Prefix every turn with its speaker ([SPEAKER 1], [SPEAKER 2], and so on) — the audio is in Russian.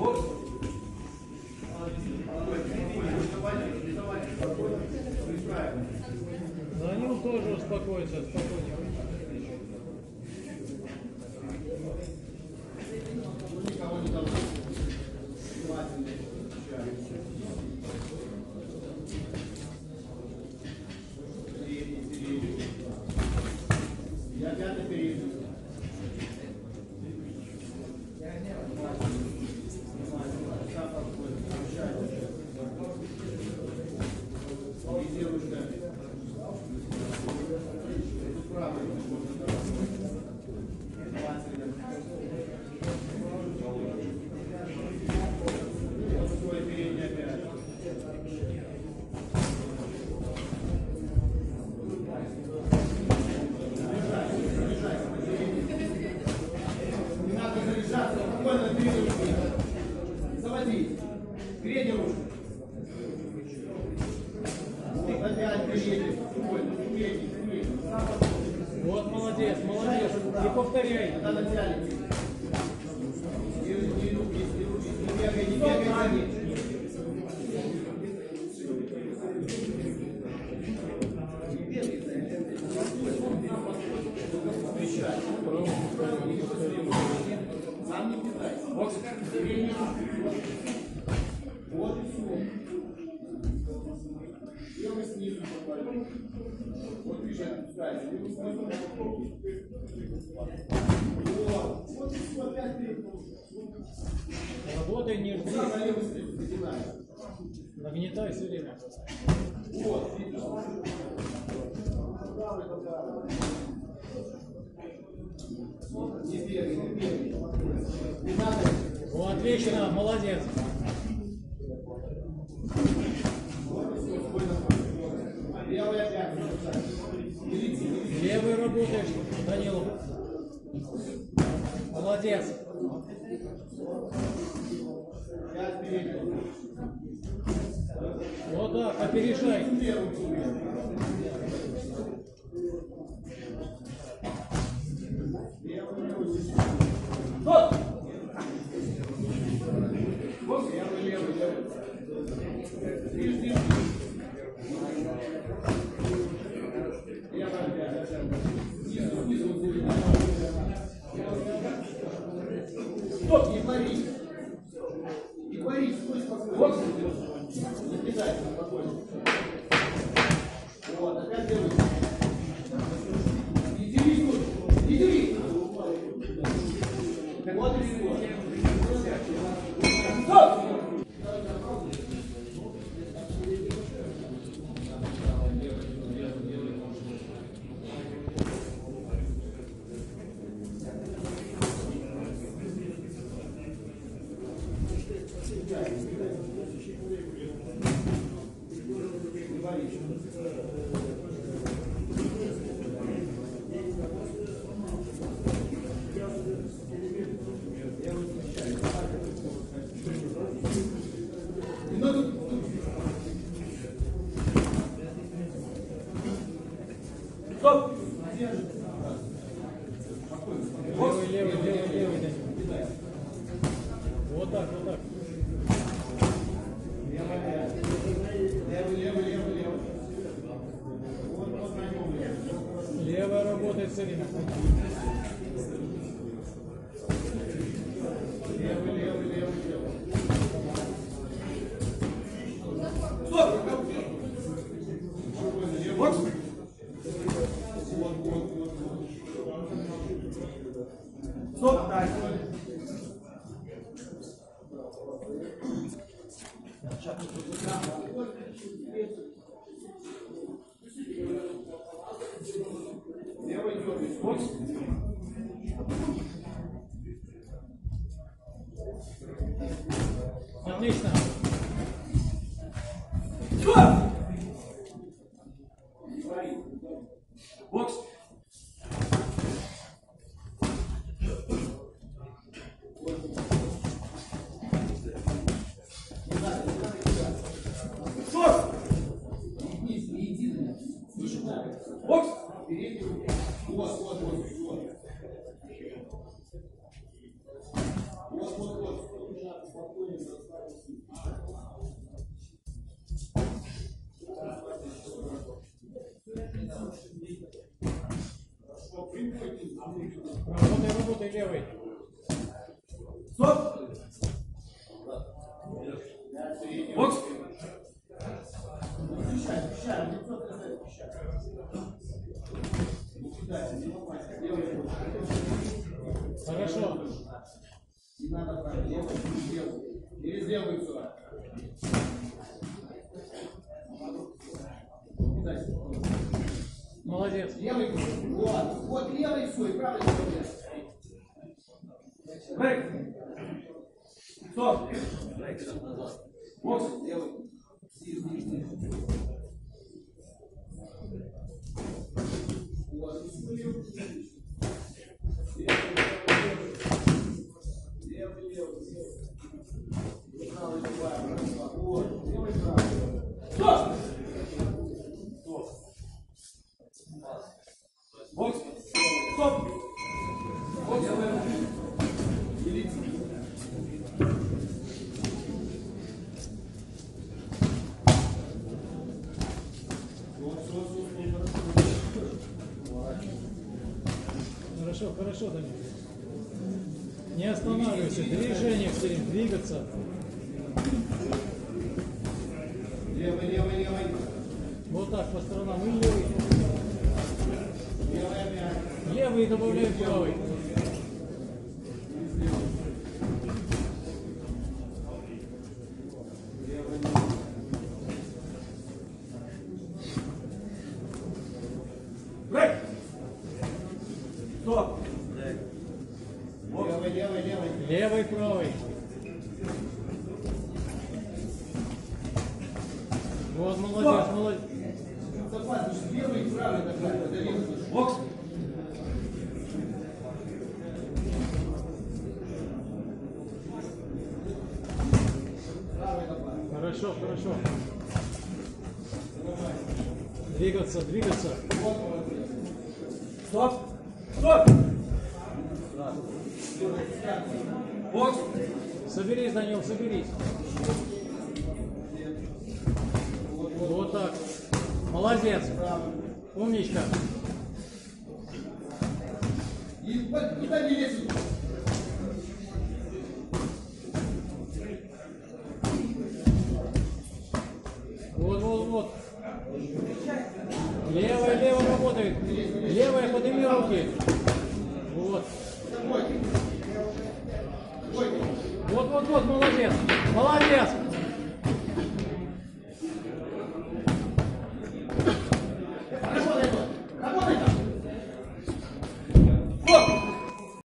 [SPEAKER 1] Данил тоже успокоится, спокойнее.
[SPEAKER 2] Заводи. Грени руку. Опять грени.
[SPEAKER 1] Вот, молодец, молодец. И повторяй.
[SPEAKER 2] Надо тянуть. Не бегай, не бегай за ним. Сам не питайся. Вот и все. Левый снизу. Вот видишь, отпускайся. Левый снизу. Вот и все, опять перепуск.
[SPEAKER 1] Работай, не жди.
[SPEAKER 2] На левый снизу затянай.
[SPEAKER 1] Нагнетай все время.
[SPEAKER 2] Вот, видишь. Не бегай, не бегай. Не надо.
[SPEAKER 1] Вот, отлично, молодец.
[SPEAKER 2] Левый опять.
[SPEAKER 1] Левый работаешь, Данилов. Молодец. Вот так, опережай.
[SPEAKER 2] Вот! Вот левый, левый, левый. Левый опять. Снизу, снизу. Стоп, не пари. Не пари, стой спокойно. Вот. Не кидай, спокойно. Вот, опять левый. Не дери тут, не дери. Вот и все. Стоп! Стоп!
[SPEAKER 1] Левый, левый, левый, левый, Данил. Вот так, вот так.
[SPEAKER 2] Левый, левый, левый, левый.
[SPEAKER 1] Левая работает все время.
[SPEAKER 2] Левый, левый, левый, левый. Стоп! Вот! Стоп! Левый дергай. Вот.
[SPEAKER 1] Отлично.
[SPEAKER 2] Бокс. Бокс. Передний руку. Вот, вот, вот, вот. Вот, вот, вот.
[SPEAKER 1] Работай левый.
[SPEAKER 2] Стоп! Бокс!
[SPEAKER 1] Хорошо.
[SPEAKER 2] Не надо править, левый, через левый все.
[SPEAKER 1] Молодец.
[SPEAKER 2] Левый, вот левый все, и правый все. Брейк. Стоп. Бокс, левый. Стоп! Бокс! Стоп! Бокс!
[SPEAKER 1] Хорошо, хорошо, Данил. Не останавливайся, движение все время, двигаться.
[SPEAKER 2] Левый, левый, левый.
[SPEAKER 1] Вот так по сторонам. И левый.
[SPEAKER 2] Левый опять.
[SPEAKER 1] Левый добавляй правый.
[SPEAKER 2] Брейк! Стоп! Левый, левый, левый.
[SPEAKER 1] Левый, правый. Вот, молодец, молодец.
[SPEAKER 2] Запас, левый и правый такой. Бокс!
[SPEAKER 1] Хорошо, хорошо. Двигаться, двигаться.
[SPEAKER 2] Стоп! Стоп! Бокс!
[SPEAKER 1] Соберись, Данил, соберись. Вот так. Молодец. Умничка.
[SPEAKER 2] И куда не лезь?
[SPEAKER 1] Вот, вот, вот. Левая, левая работает. Левая, подними руки. Вот. Вот, вот, вот, молодец. Молодец.